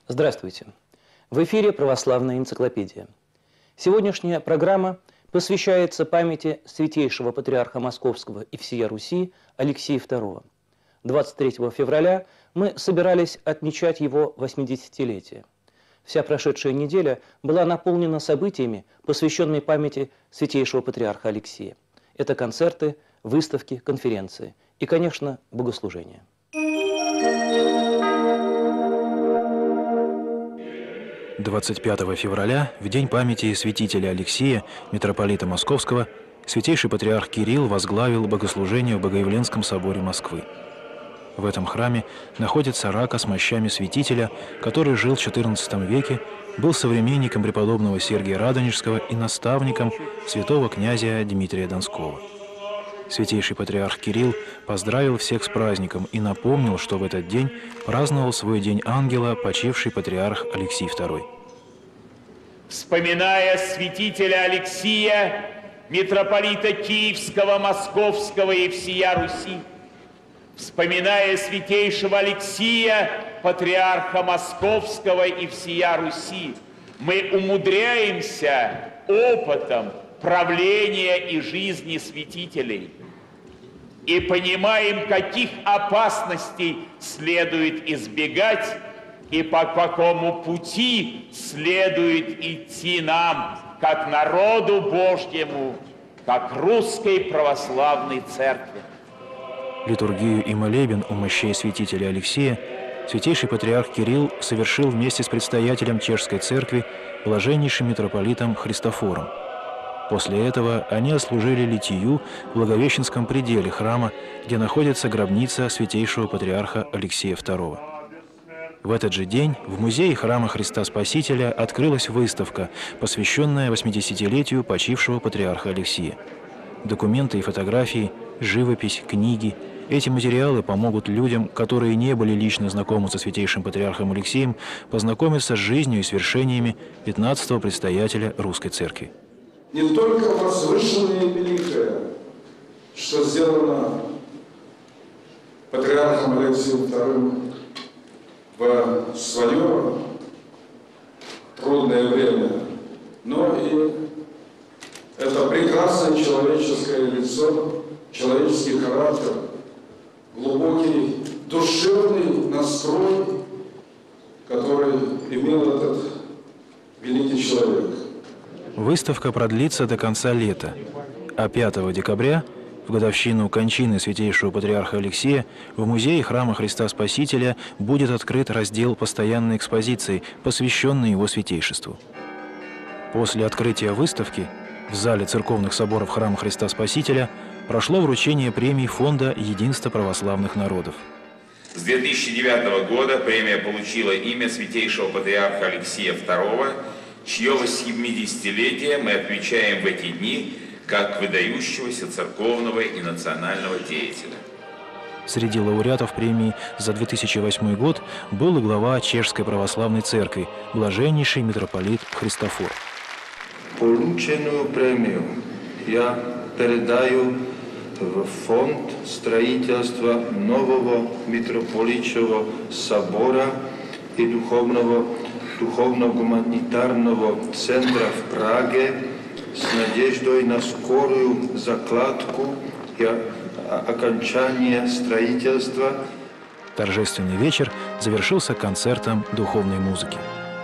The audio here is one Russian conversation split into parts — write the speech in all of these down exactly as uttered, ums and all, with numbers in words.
Здравствуйте! В эфире «Православная энциклопедия». Сегодняшняя программа посвящается памяти святейшего патриарха Московского и всея Руси Алексия второго. двадцать третьего февраля мы собирались отмечать его восьмидесятилетие. Вся прошедшая неделя была наполнена событиями, посвященными памяти святейшего патриарха Алексия. Это концерты, выставки, конференции и, конечно, богослужения. двадцать пятого февраля, в день памяти святителя Алексия, митрополита Московского, святейший патриарх Кирилл возглавил богослужение в Богоявленском соборе Москвы. В этом храме находится рака с мощами святителя, который жил в четырнадцатом веке, был современником преподобного Сергия Радонежского и наставником святого князя Дмитрия Донского. Святейший патриарх Кирилл поздравил всех с праздником и напомнил, что в этот день праздновал свой день ангела почивший патриарх Алексий второй. Вспоминая святителя Алексия, митрополита Киевского, Московского и всея Руси, вспоминая святейшего Алексия, патриарха Московского и всея Руси, мы умудряемся опытом правления и жизни святителей и понимаем, каких опасностей следует избегать и по какому пути следует идти нам, как народу Божьему, как русской православной церкви. Литургию и молебен у мощей святителя Алексия святейший патриарх Кирилл совершил вместе с предстоятелем Чешской церкви, блаженнейшим митрополитом Христофором. После этого они отслужили литию в Благовещенском пределе храма, где находится гробница святейшего патриарха Алексия второго. В этот же день в музее храма Христа Спасителя открылась выставка, посвященная восьмидесятилетию почившего патриарха Алексия. Документы и фотографии, живопись, книги – эти материалы помогут людям, которые не были лично знакомы со святейшим патриархом Алексием, познакомиться с жизнью и свершениями пятнадцатого предстоятеля Русской Церкви. Не только возвышенное и великое, что сделано патриархом Алексием вторым в свое трудное время, но и это прекрасное человеческое лицо, человеческий характер, глубокий душевный настрой, который имел этот великий человек. Выставка продлится до конца лета, а пятого декабря, в годовщину кончины святейшего патриарха Алексия, в музее храма Христа Спасителя будет открыт раздел постоянной экспозиции, посвященный его святейшеству. После открытия выставки в зале церковных соборов храма Христа Спасителя прошло вручение премии Фонда Единства православных народов. С две тысячи девятого года премия получила имя святейшего патриарха Алексия второго, чье восьмидесятилетие мы отмечаем в эти дни как выдающегося церковного и национального деятеля. Среди лауреатов премии за две тысячи восьмой год был и глава Чешской православной церкви, блаженнейший митрополит Христофор. Полученную премию я передаю в фонд строительства нового митрополитчего собора и духовного духовно-гуманитарного центра в Праге с надеждой на скорую закладку и окончание строительства. Торжественный вечер завершился концертом духовной музыки.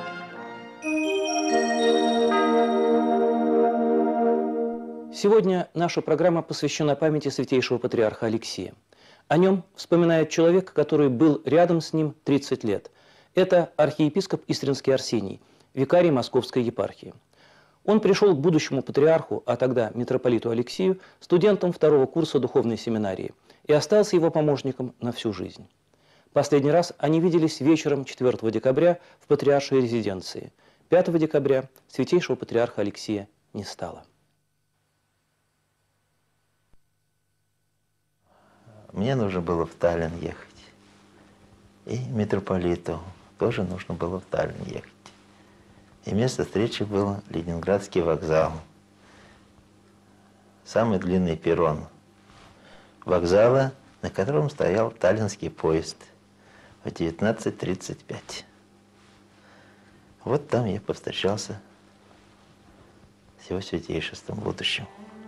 Сегодня наша программа посвящена памяти святейшего патриарха Алексия. О нем вспоминает человек, который был рядом с ним тридцать лет. Это архиепископ Истринский Арсений, викарий Московской епархии. Он пришел к будущему патриарху, а тогда митрополиту Алексию, студентом второго курса духовной семинарии и остался его помощником на всю жизнь. Последний раз они виделись вечером четвёртого декабря в патриаршей резиденции. пятого декабря святейшего патриарха Алексия не стало. Мне нужно было в Таллин ехать. И митрополиту тоже нужно было в Таллин ехать. И место встречи было Ленинградский вокзал. Самый длинный перрон вокзала, на котором стоял таллинский поезд в девятнадцать тридцать пять. Вот там я повстречался с его святейшеством будущим.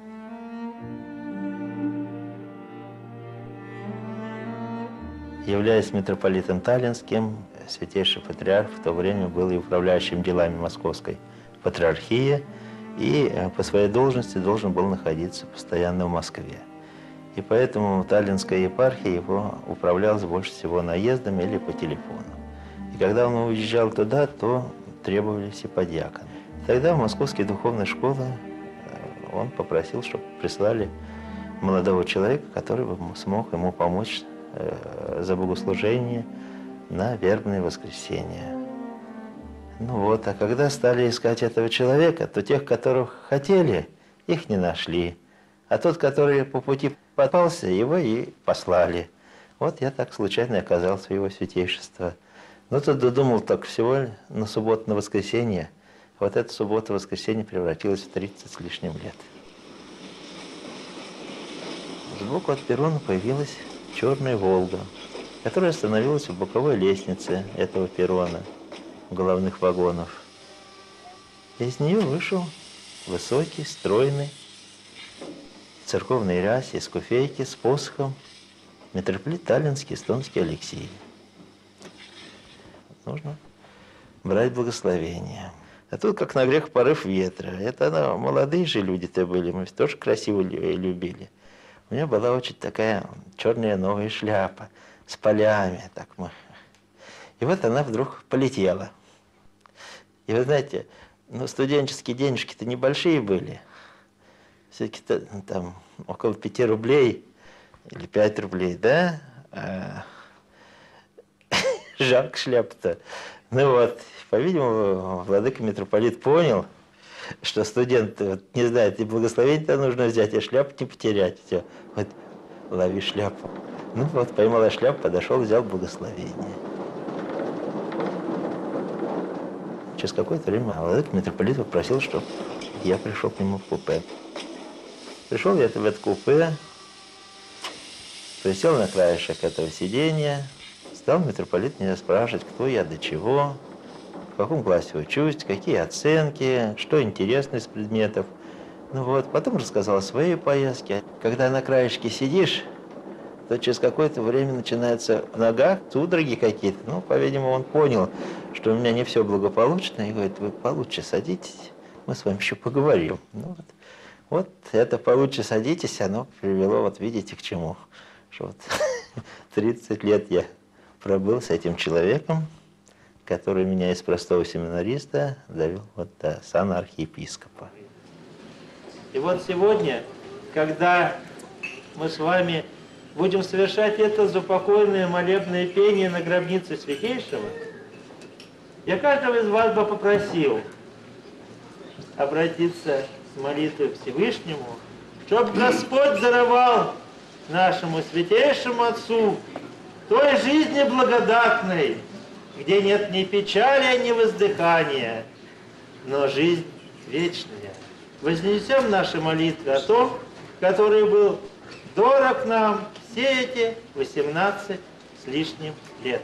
Являясь митрополитом Таллинским, святейший патриарх в то время был и управляющим делами Московской патриархии, и по своей должности должен был находиться постоянно в Москве. И поэтому Таллинская епархия его управлялась больше всего наездом или по телефону. И когда он уезжал туда, то требовались и подьяконы. Тогда в московские духовные школы он попросил, чтобы прислали молодого человека, который бы смог ему помочь за богослужение на вербное воскресенье. Ну вот, а когда стали искать этого человека, то тех, которых хотели, их не нашли. А тот, который по пути попался, его и послали. Вот я так случайно оказался в его святейшество. Но тут додумал так всего на субботу, на воскресенье. Вот эта суббота-воскресенье превратилась в тридцать с лишним лет. Сбоку от перрона появилась черная «Волга», которая остановилась у боковой лестницы этого перрона, головных вагонов. Из нее вышел высокий, стройный, в церковной рясе, из куфейки, с посохом, митрополит Таллинский, эстонский Алексий. Нужно брать благословение. А тут, как на грех, порыв ветра. Это ну, молодые же люди-то были, мы тоже красиво любили. У меня была очень такая черная новая шляпа с полями. Так мы. И вот она вдруг полетела. И вы знаете, ну, студенческие денежки-то небольшие были. Все-таки там около пяти рублей или пять рублей, да? А, жалко шляпу-то. Ну вот, по-видимому, владыка митрополит понял, что студент вот, не знает, и благословение-то нужно взять, и шляпу не потерять. Все. Вот, лови шляпу. Ну вот, поймала шляпу, подошел, взял благословение. Через какое-то время владыка митрополит попросил, чтобы я пришел к нему в купе. Пришел я в это купе, присел на краешек этого сиденья, стал митрополит меня спрашивать, кто я, до чего, в каком классе учусь, какие оценки, что интересно из предметов. Ну вот, потом рассказал о своей поездке. Когда на краешке сидишь, то через какое-то время начинаются в ногах судороги какие-то. Ну, по-видимому, он понял, что у меня не все благополучно, и говорит, вы получше садитесь, мы с вами еще поговорим. Ну, вот. Вот это получше садитесь, оно привело, вот видите, к чему. Что вот тридцать лет я пробыл с этим человеком, который меня из простого семинариста довел вот до сана архиепископа. И вот сегодня, когда мы с вами будем совершать это заупокойное молебное пение на гробнице Святейшего, я каждого из вас бы попросил обратиться с молитвой к Всевышнему, чтобы Господь даровал нашему Святейшему Отцу той жизни благодатной, где нет ни печали, ни воздыхания, но жизнь вечная. Вознесем наши молитвы о том, который был дорог нам все эти восемнадцать с лишним лет.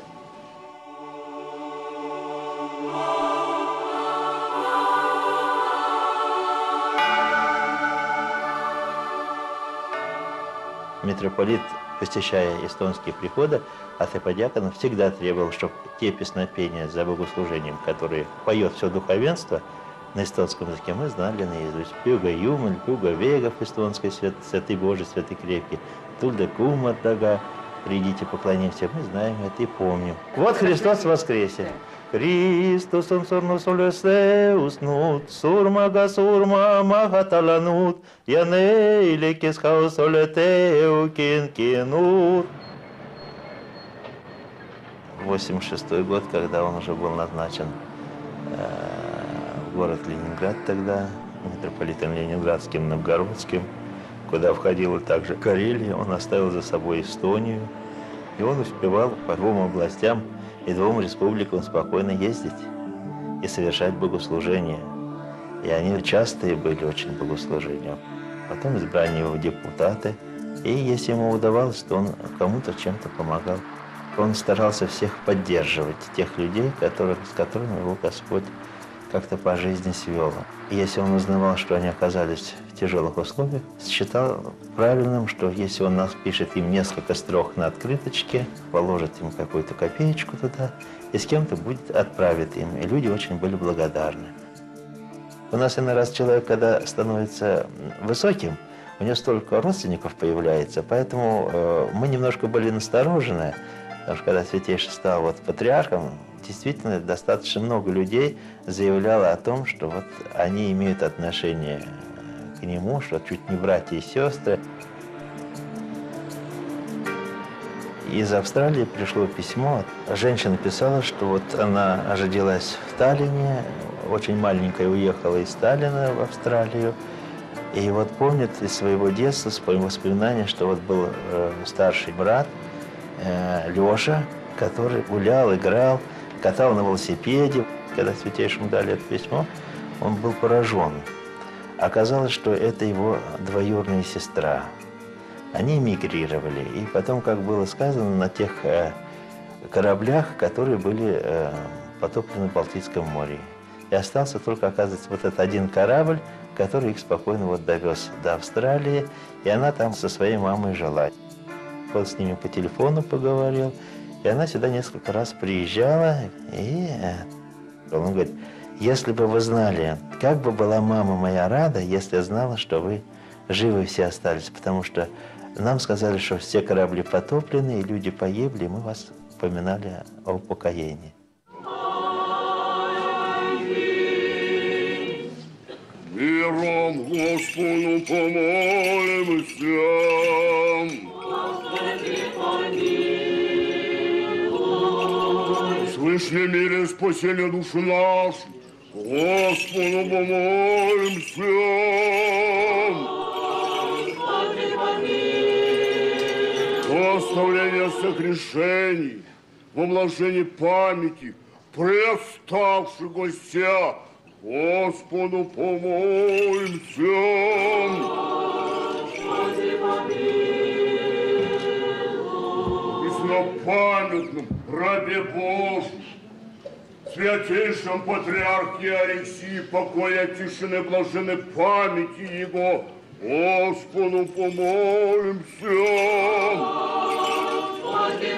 Митрополит, посещая эстонские приходы, от еподьяконов всегда требовал, чтобы те песнопения за богослужением, которые поет все духовенство на эстонском языке, мы знали наизусть. Пюга Юмаль, Пюга Вегов, эстонской, свят, святый Божий, святый крепкий, Тульда Куматага, придите, поклонимся, мы знаем это и помним. Вот Христос воскресе. Христос он сурнус улесе уснут, сурмага сурма махаталанут, яне или кисхаус олетеу кинкинут. восемьдесят шестой год, когда он уже был назначен э, в город Ленинград тогда, митрополитом Ленинградским, Новгородским, куда входила также Карелия, он оставил за собой Эстонию, и он успевал по двум областям и двум республикам спокойно ездить и совершать богослужения. И они частые были очень богослужения. Потом избрание его в депутаты, и если ему удавалось, то он кому-то чем-то помогал Он старался всех поддерживать, тех людей, которых, с которыми его Господь как-то по жизни свел. И если он узнавал, что они оказались в тяжелых условиях, считал правильным, что если он напишет им несколько строк на открыточке, положит им какую-то копеечку туда, и с кем-то будет отправит им. И люди очень были благодарны. У нас иной раз человек, когда становится высоким, у него столько родственников появляется, поэтому э, мы немножко были насторожены, потому что когда Святейший стал вот патриархом, действительно достаточно много людей заявляло о том, что вот они имеют отношение к нему, что чуть не братья и сестры. Из Австралии пришло письмо. Женщина писала, что вот она родилась в Таллине, очень маленькая уехала из Таллина в Австралию. И вот помнит из своего детства, своим воспоминаниям, что вот был э, старший брат э, Леша, который гулял, играл, катал на велосипеде. Когда Святейшему дали это письмо, он был поражен. Оказалось, что это его двоюродная сестра. Они эмигрировали. И потом, как было сказано, на тех э, кораблях, которые были э, потоплены в Балтийском море. И остался только, оказывается, вот этот один корабль, который их спокойно вот довез до Австралии. И она там со своей мамой жила. Он с ними по телефону поговорил. И она сюда несколько раз приезжала. И он говорит, если бы вы знали, как бы была мама моя рада, если знала, что вы живы все остались. Потому что нам сказали, что все корабли потоплены, и люди погибли, и мы вас поминали о упокоении. Миром Господу помолимся. Господи, помилуй. Свышний мире спасение души нашей, Господу помолимся. Господи, помилуй. До оставления согрешений, во блажении памяти, преоставшегося, Господу помолимся. Господи, помилуй. Преснопамятном рабе Божьем, святейшем патриархе Алексии, покоя, тишины, блаженной памяти его, Господу помолимся. Господи,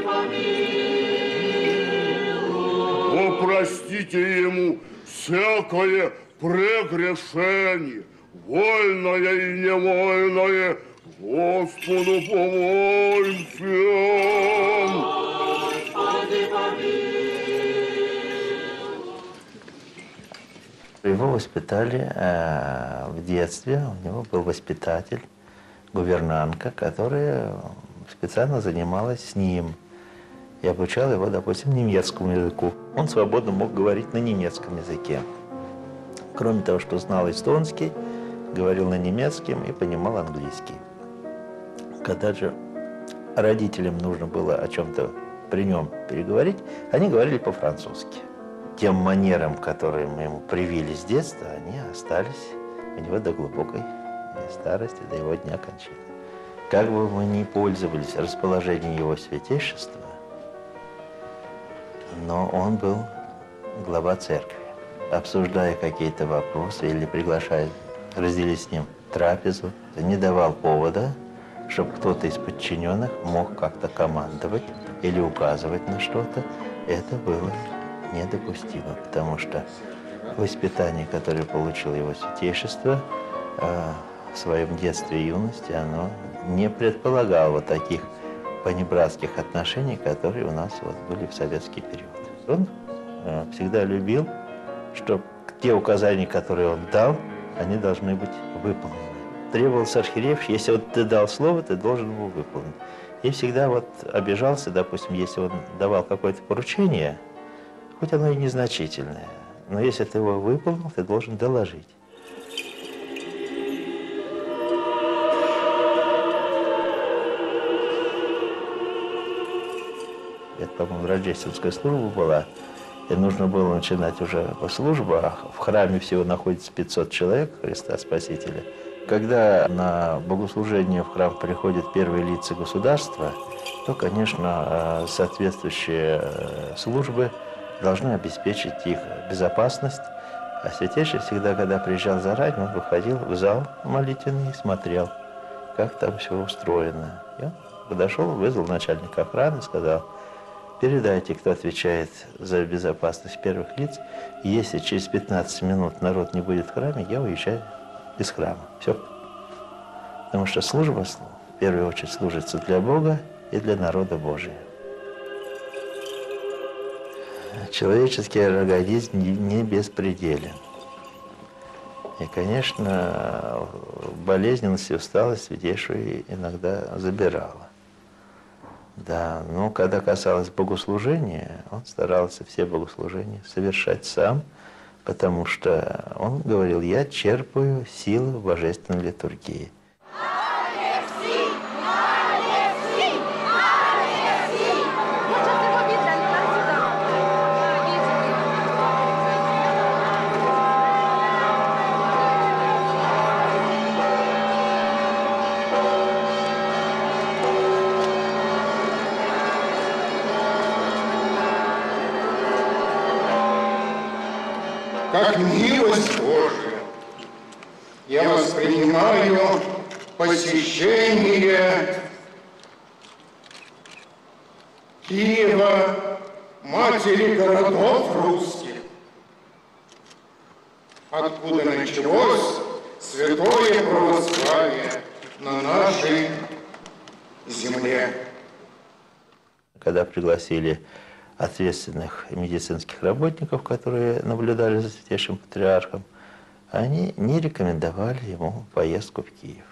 помилуй. О, простите ему всякое прегрешение, вольное и невольное, Господу помолимся. Господи, помилуй. Его воспитали э, в детстве, у него был воспитатель, гувернантка, которая специально занималась с ним. И обучал его, допустим, немецкому языку. Он свободно мог говорить на немецком языке. Кроме того, что знал эстонский, говорил на немецком и понимал английский. Когда же родителям нужно было о чем-то при нем переговорить, они говорили по-французски. Тем манерам, которые мы ему привили с детства, они остались у него до глубокой старости, до его дня кончины. Как бы мы ни пользовались расположением его святейшества, но он был глава церкви. Обсуждая какие-то вопросы или приглашая разделить с ним трапезу, не давал повода, чтобы кто-то из подчиненных мог как-то командовать или указывать на что-то. Это было недопустимо, потому что воспитание, которое получило его святейшество э, в своем детстве и юности, оно не предполагало вот таких понебратских отношений, которые у нас вот были в советский период. Он э, всегда любил, чтобы те указания, которые он дал, они должны быть выполнены. Требовался архиереев, если вот ты дал слово, ты должен его выполнить. И всегда вот обижался, допустим, если он давал какое-то поручение, хоть оно и незначительное, но если ты его выполнил, ты должен доложить. Это, по-моему, рождественская служба была, и нужно было начинать уже службу, а в храме всего находится пятьсот человек, Христа Спасителя. Когда на богослужение в храм приходят первые лица государства, то, конечно, соответствующие службы должны обеспечить их безопасность. А Святейший всегда, когда приезжал заранее, он выходил в зал молитвенный и смотрел, как там все устроено. И он подошел, вызвал начальника охраны, сказал: передайте, кто отвечает за безопасность первых лиц, если через пятнадцать минут народ не будет в храме, я уезжаю из храма. Все. Потому что служба, в первую очередь, служится для Бога и для народа Божия. Человеческий организм не беспределен. И, конечно, болезненность и усталость Святейший иногда забирала. Да, но когда касалось богослужения, он старался все богослужения совершать сам, потому что он говорил: я черпаю силы в божественной литургии. Как милость Божия, я воспринимаю посещение Киева, матери городов русских, откуда началось святое православие на нашей земле. Когда пригласили ответственных медицинских работников, которые наблюдали за Святейшим Патриархом, они не рекомендовали ему поездку в Киев.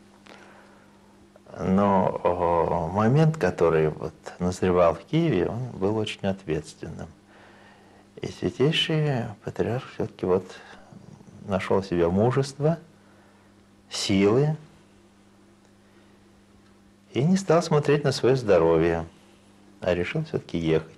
Но момент, который вот назревал в Киеве, он был очень ответственным. И Святейший Патриарх все-таки вот нашел в себе мужество, силы и не стал смотреть на свое здоровье, а решил все-таки ехать.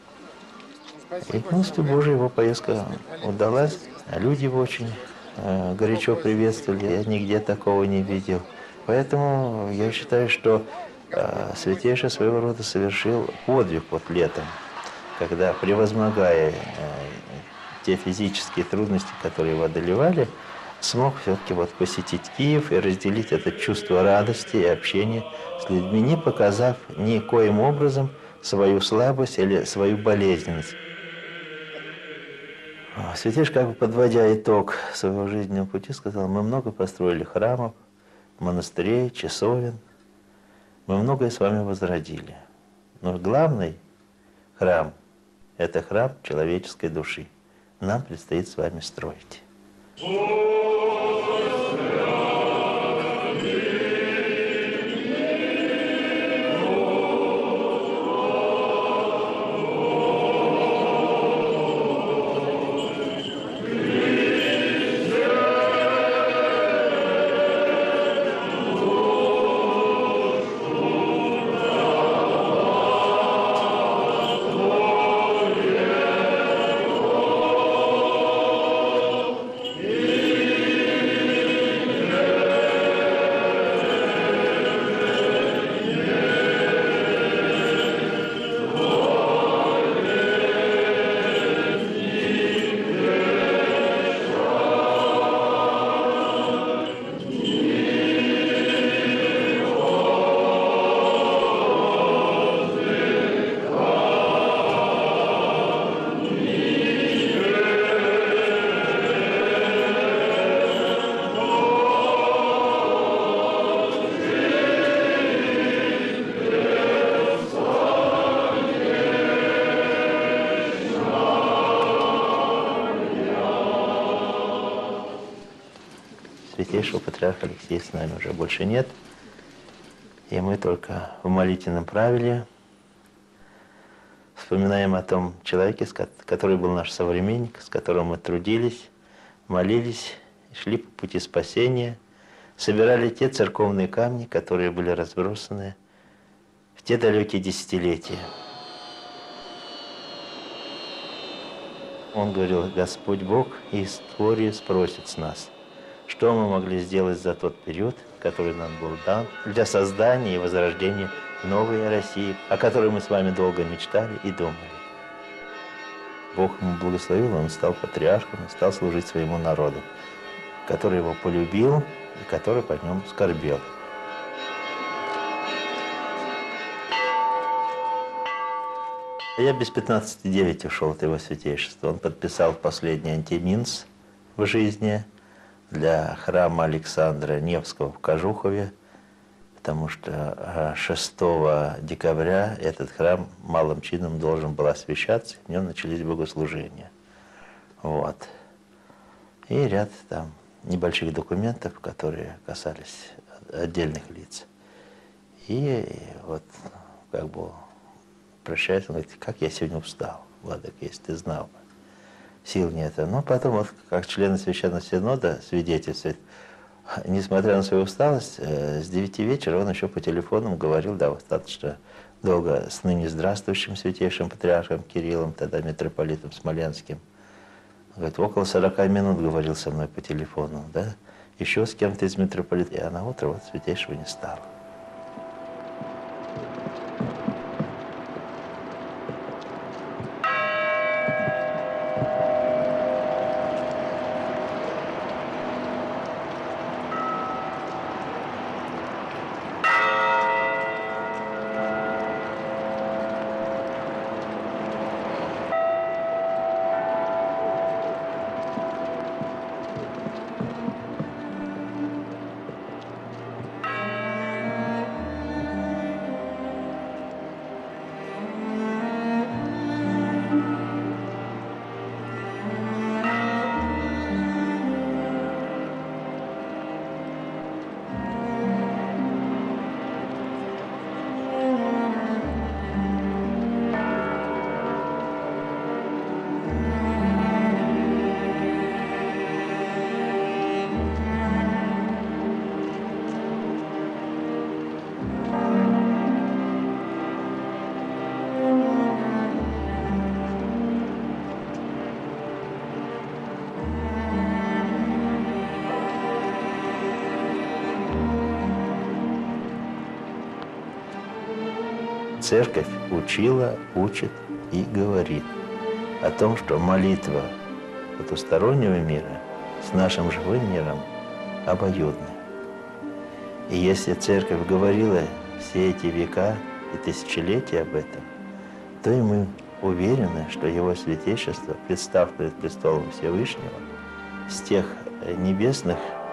И к милости Божией его поездка удалась. Люди его очень э, горячо приветствовали. Я нигде такого не видел. Поэтому я считаю, что э, Святейший своего рода совершил подвиг вот летом, когда, превозмогая э, те физические трудности, которые его одолевали, смог все-таки вот посетить Киев и разделить это чувство радости и общения с людьми, не показав никоим образом свою слабость или свою болезненность. Святейший, как бы подводя итог своего жизненного пути, сказал: мы много построили храмов, монастырей, часовен, мы многое с вами возродили. Но главный храм – это храм человеческой души. Нам предстоит с вами строить. Святейшего Патриарха Алексея с нами уже больше нет. И мы только в молитвенном правиле вспоминаем о том человеке, который был наш современник, с которым мы трудились, молились, шли по пути спасения, собирали те церковные камни, которые были разбросаны в те далекие десятилетия. Он говорил: Господь Бог и история спросит с нас, что мы могли сделать за тот период, который нам был дан для создания и возрождения новой России, о которой мы с вами долго мечтали и думали. Бог ему благословил, он стал патриархом, стал служить своему народу, который его полюбил и который по нем скорбел. Я без пятнадцати девять ушел от его святейшества. Он подписал последний антиминс в жизни для храма Александра Невского в Кожухове, потому что шестого декабря этот храм малым чином должен был освящаться, в нем начались богослужения. Вот. И ряд там небольших документов, которые касались отдельных лиц. И вот как бы прощаясь, он говорит: как я сегодня устал, Владыка, если ты знал бы. Сил нет. Но потом, вот, как члены Священного Синода свидетельствует, несмотря на свою усталость, с девяти вечера он еще по телефону говорил, да, достаточно долго с ныне здравствующим святейшим патриархом Кириллом, тогда митрополитом Смоленским. Говорит, около сорока минут говорил со мной по телефону, да, еще с кем-то из митрополитов. А на утро вот святейшего не стало. Церковь учила, учит и говорит о том, что молитва потустороннего мира с нашим живым миром обоюдна. И если Церковь говорила все эти века и тысячелетия об этом, то и мы уверены, что Его Святейшество, представ перед престолом Всевышнего, с тех небесных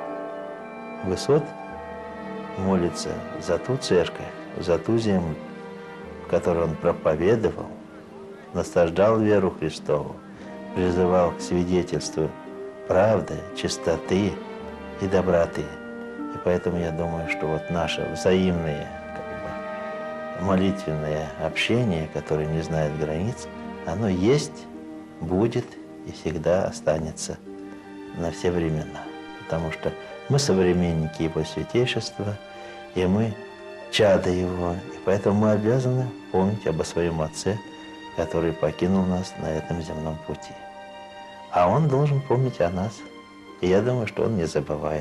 высот молится за ту Церковь, за ту землю, в которой Он проповедовал, насаждал веру Христову, призывал к свидетельству правды, чистоты и доброты. И поэтому я думаю, что вот наше взаимное как бы, молитвенное общение, которое не знает границ, оно есть, будет и всегда останется на все времена. Потому что мы современники Его Святейшества, и мы чада Его, и поэтому мы обязаны помнить обо своем Отце, который покинул нас на этом земном пути. А Он должен помнить о нас, и я думаю, что Он не забывает.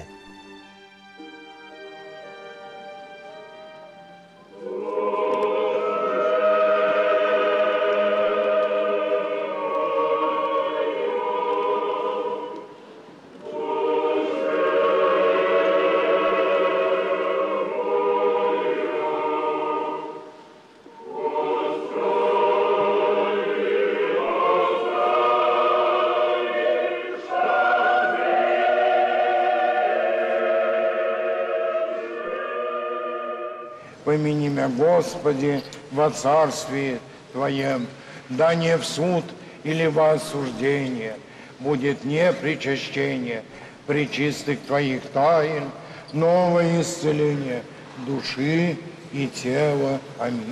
Помяни меня, Господи, во царствии Твоем, да не в суд или во осуждение, будет не причащение пречистых Твоих тайн, новое исцеление души и тела. Аминь.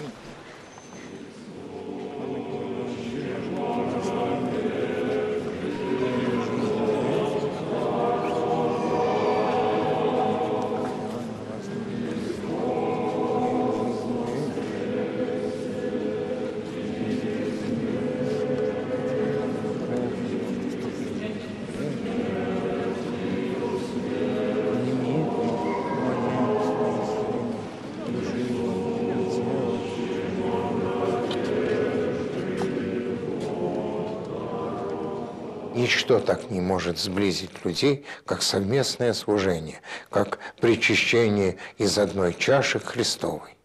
Ничто так не может сблизить людей, как совместное служение, как причащение из одной чаши Христовой.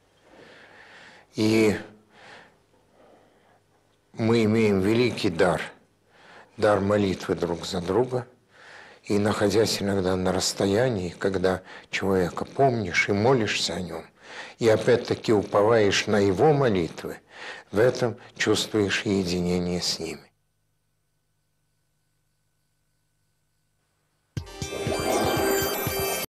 И мы имеем великий дар, дар молитвы друг за друга. И находясь иногда на расстоянии, когда человека помнишь и молишься о нем, и опять-таки уповаешь на его молитвы, в этом чувствуешь единение с ними.